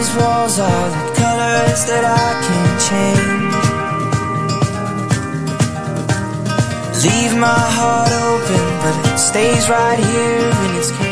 these walls are the colors that I can change. Leave my heart open, but it stays right here in its cage.